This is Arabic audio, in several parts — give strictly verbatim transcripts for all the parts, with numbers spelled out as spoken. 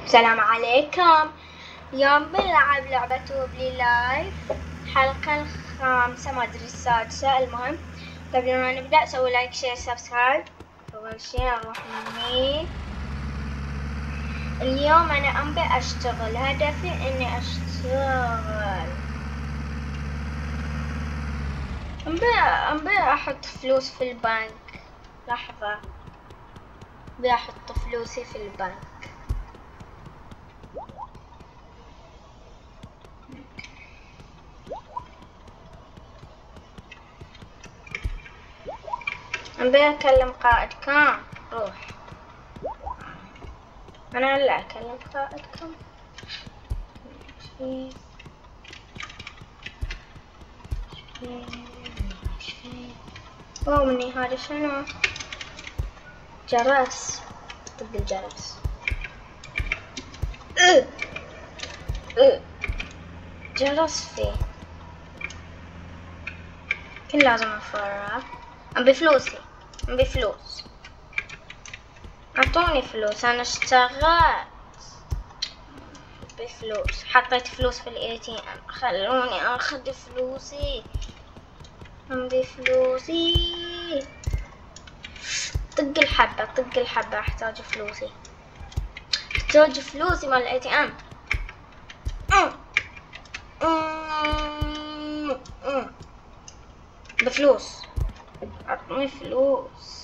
السلام عليكم. اليوم بنلعب لعبة ووبلي لايف الحلقة الخامسة ما ادري السادسة. المهم قبل ما نبدأ سوي لايك شير سبسكرايب. اول شي نروح مني. اليوم انا انبي اشتغل، هدفي اني اشتغل، انبي انبي احط فلوس في البنك. لحظة انبي احط فلوسي في البنك. أبي أكلم قائدكم. روح. أنا هلا أكلم قائدكم. أوه مني هذا شنو؟ جرس. طق الجرس. أه. أه. جرس فيه. كل لازم أفرغ. أبي فلوسي. أبي فلوس. أعطوني فلوس، أنا اشتغلت. أبي فلوس، حطيت فلوس في الاي تي ام، خلوني أخذ فلوسي. أبي فلوسي. طق الحبة طق الحبة، أحتاج فلوسي. أحتاج فلوسي مال الاي تي ام. بفلوس. أعطوني فلوس.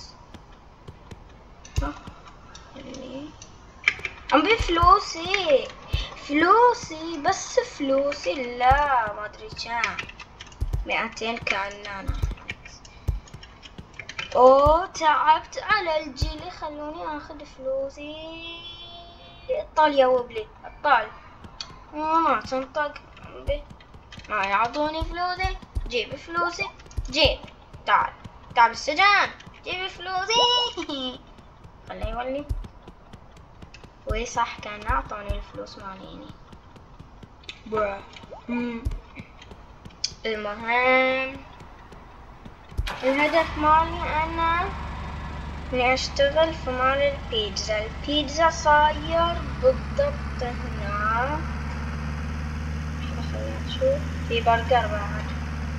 أبي فلوسي فلوسي بس فلوسي. لا ما أدري كم، مئتين كان. أنا أوه تعبت على الجيلي، خلوني أخذ فلوسي. اطال يا وبلي اطال. ما تنطق. ما يعطوني فلوسي. جيب فلوسي جيب. تعال تعال السجن. جيب فلوسي. خليه يولي. وي صح كان اعطوني الفلوس ماليني. برا. المهم الهدف مالي انا اني اشتغل في مال البيتزا. البيتزا صاير بالضبط هنا. خلينا نشوف في برجر بعد.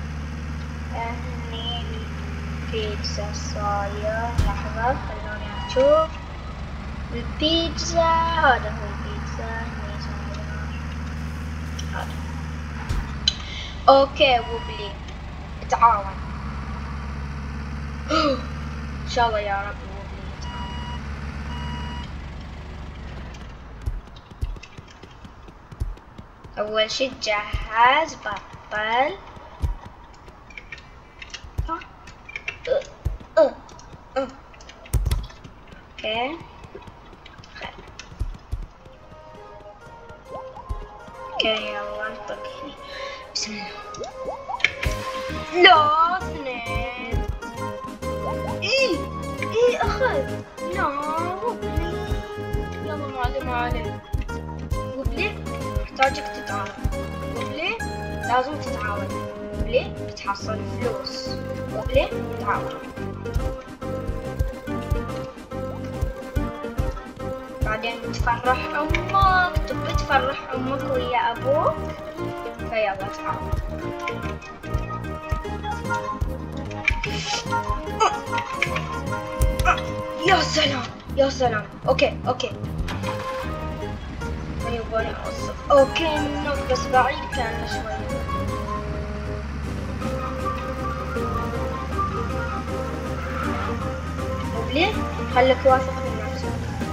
هني البيتزا صاير. لحظة خلوني اشوف البيتزا. هذا هو البيتزا. هني صاير هذا. اوكي ووبلي تعاون. ان شاء الله يا رب ووبلي يتعاون. اول شي تجهز بطل. ها أه. أه. أه. اوكي اوكي يلا نطق هني. بسم الله. لا اثنين. ايه ايه اخذ. لا وبلي. يلا ما عليه ما عليه. وبلي محتاجك تتعاون. وبلي لازم تتعاون. وبلي تحصل فلوس. وبلي تعاون. بعدين تفرح امك. تبي تفرح امك ويا ابوك، فيلا تعاون. يا سلام يا سلام. اوكي اوكي يبغاني اوصل. اوكي منك بس بعيد كان شوي. وبلي خليك واثق من نفسك.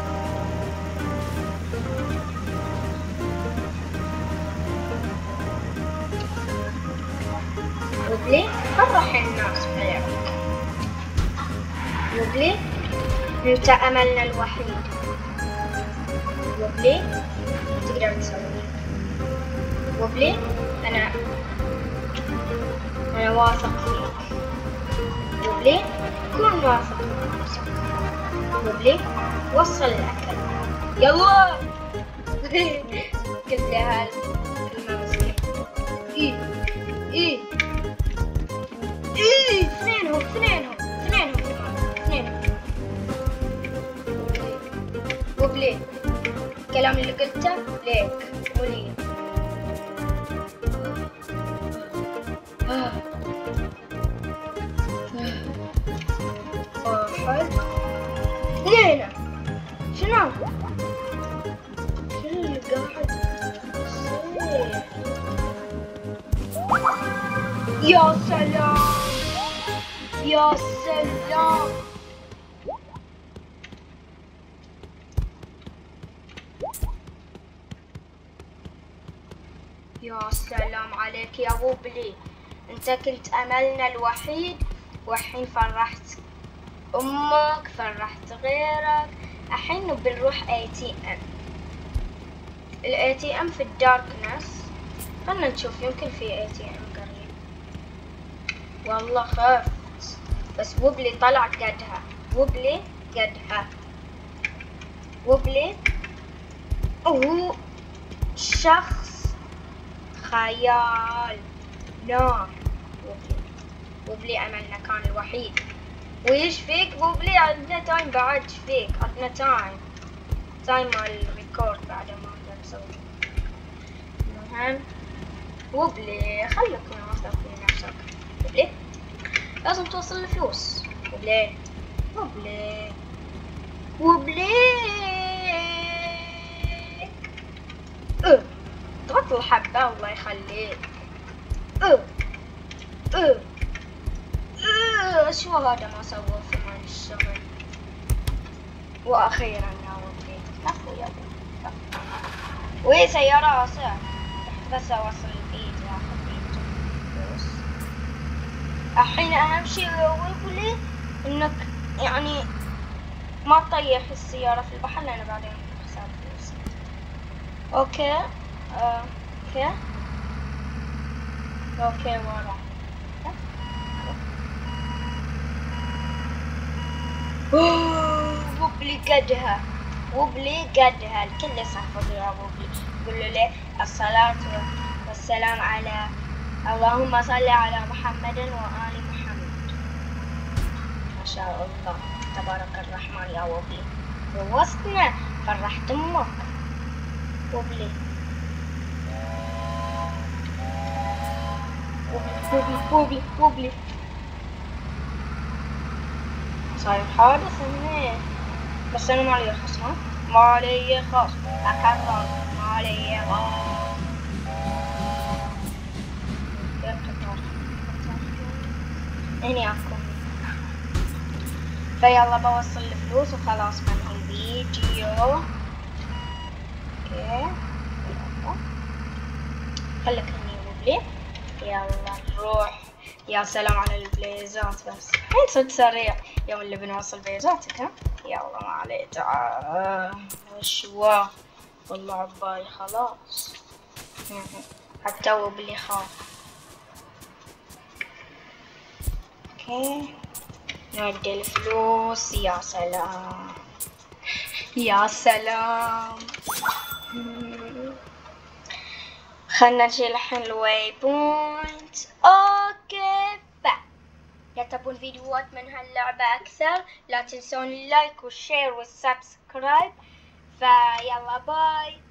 وبلي فرح الناس بلعبك. وبلي انت املنا الوحيد. وبلي تقدر تسوي. وبلي انا انا واثق فيك. وبلي كن واثق من نفسك. وبلي وصل الاكل. يلا. قلت لها الكلمة مسكين. ايه ايه ايه اثنينهم اثنينهم اثنينهم اثنينهم. وبلي الكلام اللي قلته ليك ولي. واحد اثنين. شنو؟ شنو اللي قاعد يصير؟ يا سلام يا سلام. يا سلام عليك يا ووبلي، انت كنت املنا الوحيد والحين فرحت امك، فرحت غيرك. الحين بنروح اي تي ام. الاي تي ام في الداركنس، خلنا نشوف يمكن في اي تي ام قريب. والله خفت، بس ووبلي طلع قدها. ووبلي قدها. ووبلي وهو شخص خيال نار. ووبلي ووبلي املنا كان الوحيد. ويش فيك ووبلي؟ عندنا تايم بعد. ايش فيك؟ عندنا تايم تايم مال الريكورد بعد ما نقدر نسوي. المهم ووبلي خليك واثق في نفسك. ووبلي لازم توصل الفلوس. ووبلي ووبلي ووبلي اه ضغط الحبة الله يخليك. اه اه اه شو هذا ما سوى في مال الشغل. واخيرا يا ووبلي كفو يا ووبلي. وهي سيارة واسعة بس اوصل البيت واخذ بيت فلوس. الحين اهم شيء يا ووبلي انك يعني ما تطيح السيارة في البحر لان بعدين خسارة فلوس. اوكي آه. اوكي اوكي ورا. ووبلي قدها. ووبلي قدها. الكل يصفق يا ووبلي. قول له ليه الصلاة والسلام على اللهم صل على محمد وآل محمد. ما شاء الله تبارك الرحمن يا ووبلي. فوزتنا، فرحت امك ووبلي. ووبلي ووبلي ووبلي صاير حادث هنا، بس انا ما علي خصم. ها ما علي خصم. اكرر ما علي خصم. هني اكو. فيلا بوصل الفلوس وخلاص بنهي الفيديو. اوكي خليك هني ووبلي. يلا نروح. يا سلام على البليزات، بس الحين صرت سريع يوم اللي بنوصل بليزاتك. ها يلا ما عليه. تعال شوا والله عبالي خلاص. حتى ووبلي خاف. اوكي نودي الفلوس. يا سلام يا سلام. خلنا نشيل الحين الواي بوينت. اوكي ف لا تبون فيديوهات من هاللعبة اكثر لا تنسون اللايك والشير والسبسكرايب. فيلا باي.